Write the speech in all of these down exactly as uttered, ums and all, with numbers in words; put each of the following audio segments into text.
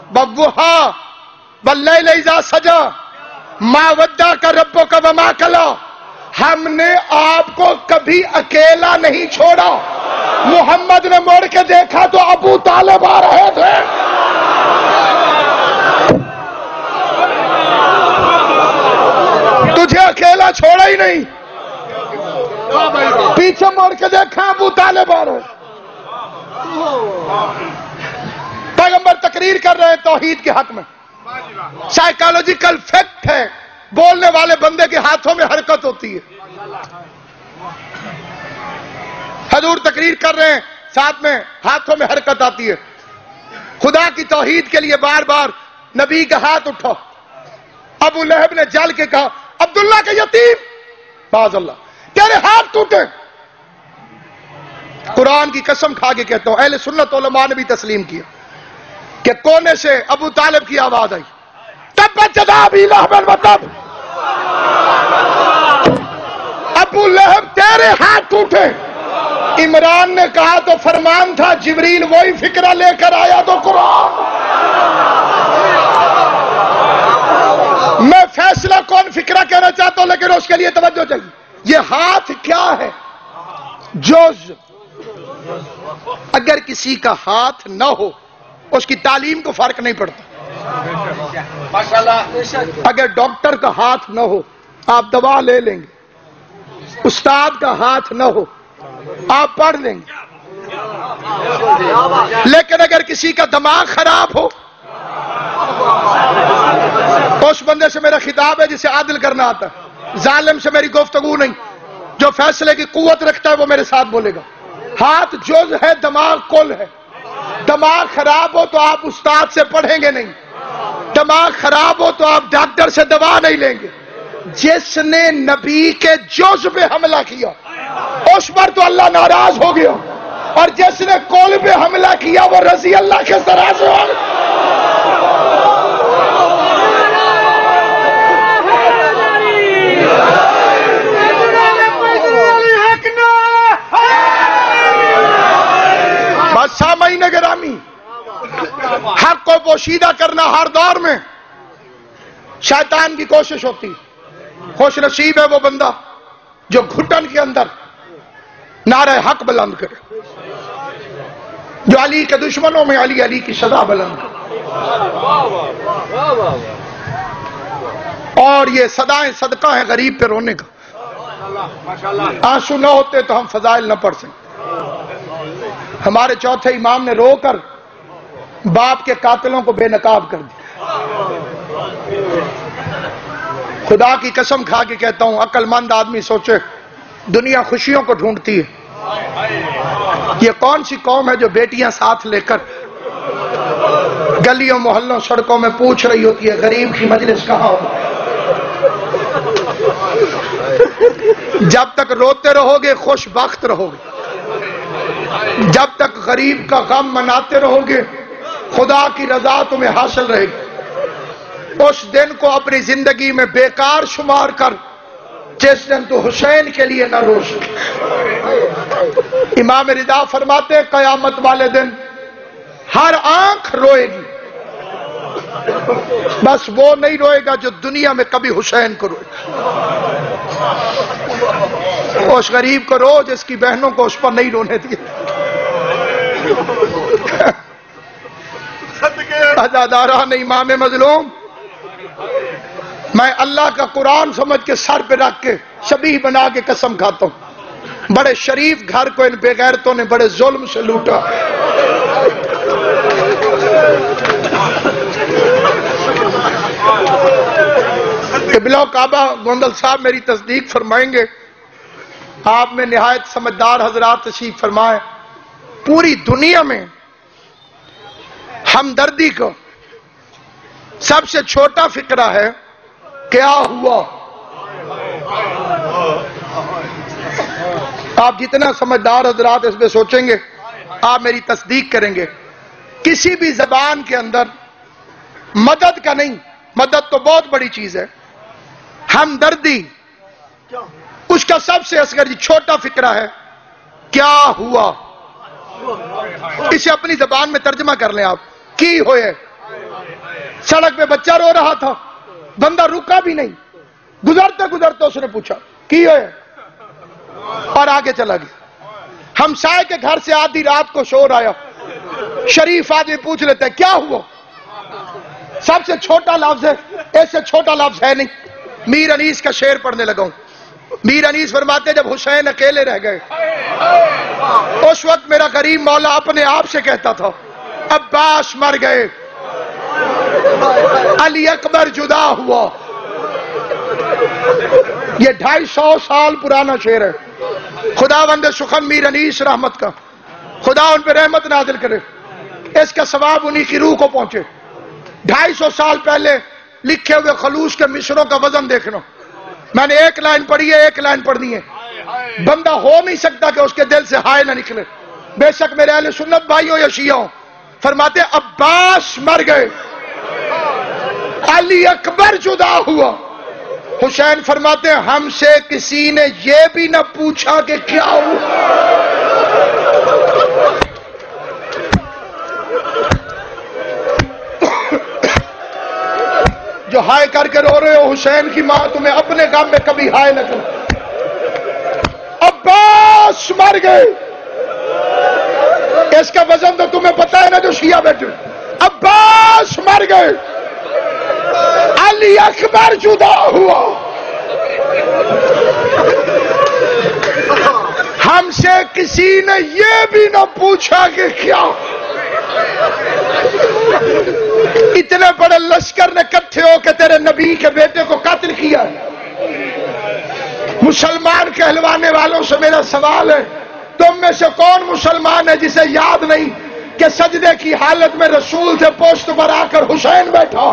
बव्वुहा वल्लैल इज़ा सजा मा वद्दाका रब्बुका वमा कला। हमने आपको कभी अकेला नहीं छोड़ा। मोहम्मद ने मुड़ के देखा तो अबू तालिब आ रहे थे। तुझे अकेला छोड़ा ही नहीं। पीछे मुड़ के देखा अबू तालिब आ रहे। पैगंबर तकरीर कर रहे हैं तौहीद के हक में। साइकोलॉजिकल फैक्ट है, बोलने वाले बंदे के हाथों में हरकत होती है। हजूर तकरीर कर रहे हैं, साथ में हाथों में हरकत आती है। खुदा की तौहीद के लिए बार बार नबी का हाथ उठा। अबू लहब ने जल के कहा, अब्दुल्ला के यतीम, बाज़ल्लाह तेरे हाथ टूटे। कुरान की कसम खा के कहता हूं, अहले सुन्नत उलमा ने भी तस्लीम किया कि कोने से अबू तालिब की आवाज आई, तब्बत यदा अबी लहब व तब। अबू लहब तेरे हाथ टूटे। इमरान ने कहा तो फरमान था, जिब्रील वही फिक्रा लेकर आया तो कुरान। मैं फैसला कौन फिक्रा कहना चाहता हूं, लेकिन उसके लिए तवज्जो चाहिए। ये हाथ क्या है? जोज। अगर किसी का हाथ न हो उसकी तालीम को फर्क नहीं पड़ता। अगर डॉक्टर का हाथ न हो आप दवा ले लेंगे, उस्ताद का हाथ न हो आप पढ़ लेंगे, लेकिन अगर किसी का दिमाग खराब हो, उस बंदे से मेरा खिताब है जिसे आदिल करना आता है। जालिम से मेरी गुफ्तगू नहीं। जो फैसले की कुव्वत रखता है वो मेरे साथ बोलेगा। हाथ जुज है, दिमाग कुल है। दिमाग खराब हो तो आप उस्ताद से पढ़ेंगे नहीं, दिमाग खराब हो तो आप डॉक्टर से दवा नहीं लेंगे। जिसने नबी के जुज पे हमला किया उस पर तो अल्लाह नाराज हो गया, और जिसने कुल पे हमला किया वो रजी अल्लाह के सरा से हो गया। सामईन गिरामी, हक को पोशीदा करना हर दौर में शैतान की कोशिश होती। खुश नसीब है वो बंदा जो घुटन के अंदर नारे हक बुलंद करे, जो अली के दुश्मनों में अली अली की सदा बुलंद करे। और ये सदाएं सदका है गरीब पे रोने का। आंसू न होते तो हम फजाइल न पढ़ सकते। हमारे चौथे इमाम ने रोकर बाप के कातिलों को बेनकाब कर दिया। खुदा की कसम खा के कहता हूं, अक्लमंद आदमी सोचे, दुनिया खुशियों को ढूंढती है। ये कौन सी कौम है जो बेटियां साथ लेकर गलियों मोहल्लों सड़कों में पूछ रही होती है, गरीब की मजलिस कहां हो? जब तक रोते रहोगे खुशबख्त रहोगे, जब तक गरीब का गम मनाते रहोगे खुदा की रजा तुम्हें हासिल रहेगी। उस दिन को अपनी जिंदगी में बेकार शुमार कर जिस दिन तो हुसैन के लिए न रोश। इमाम रिदा फरमाते, कयामत वाले दिन हर आंख रोएगी, बस वो नहीं रोएगा जो दुनिया में कभी हुसैन को रोएगा। उस गरीब को रो जिसकी बहनों को उस पर नहीं रोने दिए। अजादारान इमाम मजलूम, मैं अल्लाह का कुरान समझ के सर पे रख के शबीह बना के कसम खाता हूं, बड़े शरीफ घर को इन बेगैरतों ने बड़े जुल्म से लूटा। क़िबला काबा गोंदल साहब मेरी तस्दीक फरमाएंगे, आप में निहायत समझदार हजरात तशरीफ फरमाए। पूरी दुनिया में हमदर्दी को सबसे छोटा फिक्रा है, क्या हुआ। आप जितना समझदार हजरात इसमें सोचेंगे आप मेरी तस्दीक करेंगे। किसी भी जबान के अंदर मदद का नहीं, मदद तो बहुत बड़ी चीज है, हमदर्दी उसका सबसे असगर छोटा फिक्रा है, क्या हुआ। इसे अपनी जबान में तर्जमा कर लें आप, की होए سڑک پہ بچہ رو رہا تھا، بندہ رکا بھی نہیں، گزرتے گزرتے اس نے پوچھا کی ہے اور آگے چلا گیا۔ ہمسائے کے گھر سے آدھی رات کو شور آیا، شریف آدمی پوچھ لیتے ہیں کیا ہوا؟ سب سے چھوٹا لفظ ہے، ایسے چھوٹا لفظ ہے نہیں۔ میر انیس کا شعر پڑھنے لگا ہوں۔ میر انیس فرماتے جب حسین اکیلے رہ گئے اس وقت میرا غریب مولا اپنے آپ سے کہتا تھا عباس مر گئے، علی اکبر جدا ہوا۔ یہ ڈھائی سو سال پرانا شعر ہے۔ خدا بند سخن میر انیس رحمت کا، خدا ان پہ رحمت نازل کرے، اس کا ثواب انہی کی روح کو پہنچے۔ ڈھائی سو سال پہلے لکھے ہوئے خلوص کے مصروں کا وزن دیکھنا، میں نے ایک لائن پڑھی ہے، ایک لائن پڑھنی ہے، بندہ ہو نہیں سکتا کہ اس کے دل سے ہائے نہ نکلے، بے شک میرے اہل سنت بھائیوں یا شیعوں۔ فرماتے عباس مر گئے، علی اکبر جدا ہوا۔ حسین فرماتے ہم سے کسی نے یہ بھی نہ پوچھا کہ کیا ہوا۔ جو ہائے کر کے رو رہے ہو، حسین کی ماں تمہیں اپنے غم میں کبھی ہائے نہ کر۔ عباس مر گئے، اس کا وزن تو تمہیں پتا ہے نا جو شیعہ بیٹھے۔ عباس مر گئے، علی اکبر جدا ہوا۔ ہم سے کسی نے یہ بھی نہ پوچھا کہ کیا۔ اتنے بڑے لشکر نے کٹھے ہو کے تیرے نبی کے بیٹے کو قتل کیا۔ مسلمان کہلوانے والوں سے میرا سوال ہے، تم میں سے کون مسلمان ہے جسے یاد نہیں کہ سجدے کی حالت میں رسول سے پوشت پر آ کر حسین بیٹھا؟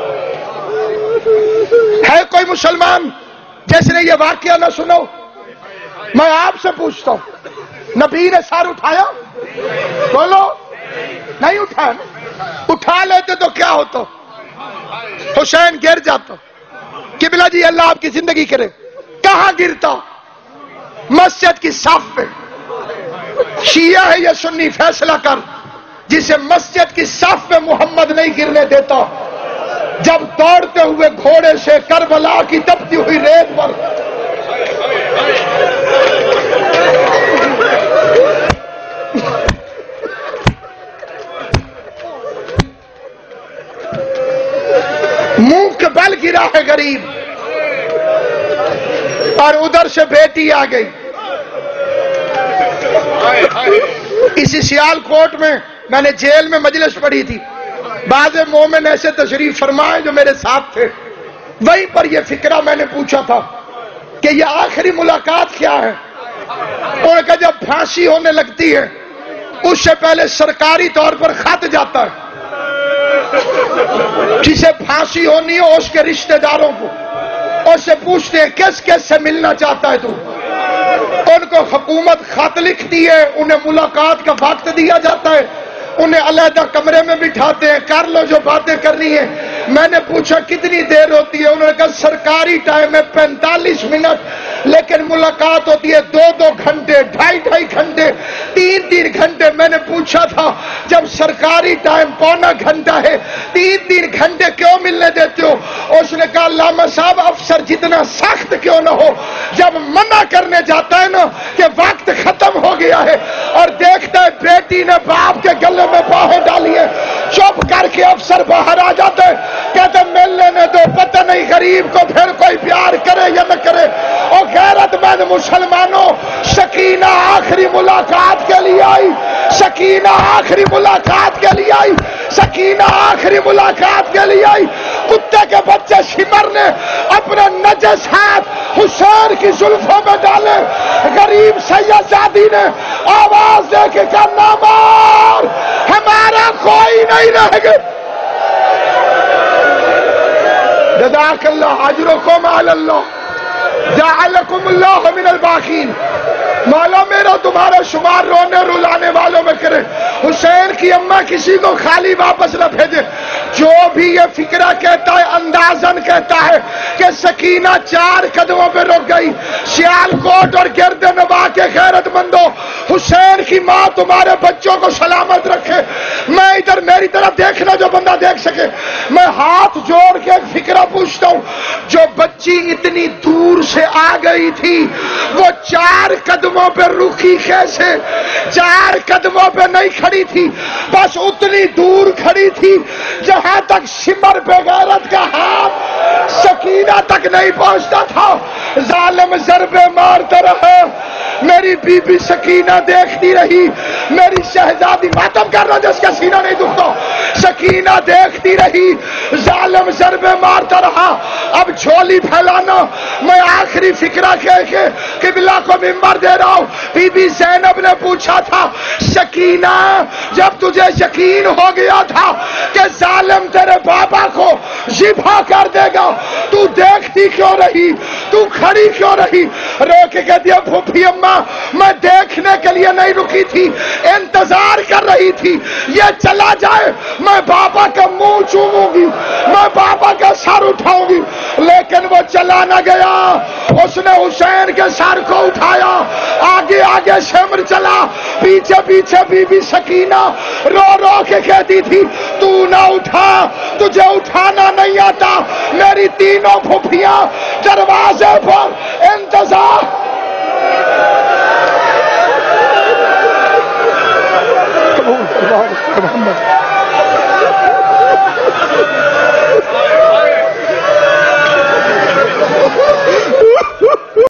ہے کوئی مسلمان جس نے یہ واقعہ نہ سنو؟ میں آپ سے پوچھتا ہوں، نبی نے سر اٹھایا؟ بولو، نہیں اٹھایا۔ اٹھا لیتے تو کیا ہوتا؟ حسین گر جاتا۔ قبلہ جی اللہ آپ کی زندگی کرے، کہاں گرتا؟ مسجد کی صف پہ۔ شیعہ ہے یا سنی فیصلہ کر، جسے مسجد کی صف پہ محمد نہیں گرنے دیتا، جب دوڑتے ہوئے گھوڑے سے کربلا کی تپتی ہوئی ریت پر منہ کے بل گرا ہے غریب، اور ادھر سے بیٹی آ گئی۔ اسی سیال کوٹ میں میں نے جیل میں مجلس پڑھی تھی، بعض مومن ایسے تشریف فرمائے جو میرے ساتھ تھے، وہیں پر یہ فکرہ میں نے پوچھا تھا کہ یہ آخری ملاقات کیا ہے؟ اور کہ جب پھانسی ہونے لگتی ہے اس سے پہلے سرکاری طور پر خط جاتا ہے، جسے پھانسی ہونی ہو اس کے رشتہ داروں کو، اس سے پوچھتے ہیں کس کس سے ملنا چاہتا ہے تو؟ ان کو حکومت خط لکھتی ہے، انہیں ملاقات کا وقت دیا جاتا ہے، انہیں علیحدہ کمرے میں بٹھاتے ہیں، کر لو جو باتیں کرنی ہے۔ میں نے پوچھا کتنی دیر ہوتی ہے؟ انہوں نے کہا سرکاری ٹائم ہے پینتالیس منٹ، لیکن ملاقات ہوتی ہے دو دو گھنٹے، ڈھائی ڈھائی گھنٹے، تین تین گھنٹے۔ میں نے پوچھا تھا جب سرکاری ٹائم پونا گھنٹہ ہے، تین تین گھنٹے کیوں ملنے دیتے ہو؟ اس نے کہا علامہ صاحب افسر جتنا سخت کیوں نہ ہو، جب منع کرنے جاتا ہے نا کہ وقت ختم ہو گیا ہے اور دیکھتا ہے بیٹی نے باپ کے گلے میں باہیں ڈالی ہے، چپ کر کے افسر باہر آ جاتے ہیں، کہتے مل لینے دو، پتہ نہیں غریب کو پھر کوئی پیار کرے یا نہ کرے۔ اور غیرت مند مسلمانوں، سکینہ آخری ملاقات کے لیے آئی، سکینہ آخری ملاقات کے لیے آئی، سکینہ آخری ملاقات کے لیے آئی۔ کتے کے بچے شمر نے اپنے نجس ہاتھ حسین کی زلفوں میں ڈالے، غریب سید زادی نے آواز دے کے کہا نہ مار، ہمارا کوئی نہیں رہ گیا۔ جزاک اللہ اجرکم علی اللہ، جعلکم اللہ من الباقین۔ مولا میرا تمہارا شمار رونے رلانے والوں میں کرے۔ حسین کی اماں کسی کو خالی واپس نہ بھیجے۔ جو بھی یہ فکرہ کہتا ہے اندازن کہتا ہے کہ سکینہ چار قدموں پہ رک گئی، سیال کوٹ اور گرد نواح کے غیرت مندوں، حسین کی ماں تمہارے بچوں کو سلامت رکھے۔ میں ادھر میری طرف دیکھنا جو بندہ دیکھ سکے، میں ہاتھ جوڑ کے ایک فکرہ پوچھتا ہوں، جو بچی اتنی دور سے آ گئی تھی وہ چار قدموں پہ رکی کیسے؟ چار قدموں پہ نہیں کھڑی تھی، بس اتنی دور کھڑی تھی جہاں تک شمر بے غیرت کا ہاتھ سکینہ تک نہیں پہنچتا تھا۔ ظالم ضربے مارتا رہا، میری بی بی سکینہ دیکھتی رہی، میری شہزادی ماتم کر رہا جس کا سینہ نہیں دکھتا، سکینہ دیکھتی رہی، ظالم ضربے مارتا رہا۔ اب جھولی پھیلانا، میں آخری فکرہ کہہ کے قبلہ کو منبر دے رہا ہوں۔ بی بی زینب نے پوچھا تھا، سکینہ جب تجھے یقین ہو گیا تھا کہ ظالم تیرے بابا کو ذبح کر دے گا، تو دیکھتی کیوں رہی؟ تو کھڑی کیوں رہی؟ رو کے کہہ دیا، پھوپھی اماں میں دیکھنے کے لیے نہیں رکی تھی، انتظار کر رہی تھی یہ چلا جائے، میں بابا کا منہ چوموں گی، میں بابا کا سر اٹھاؤں گی، لیکن وہ چلا نہ گیا۔ اس نے حسین کے سر کو اٹھایا، آگے آگے شمر چلا، پیچھے پیچھے بی بی سکینہ رو رو کے کہتی تھی، تو نہ اٹھا، تجھے اٹھانا نہیں آتا۔ میری تینوں پھوپھیاں دروازے پر انتظار۔ محمد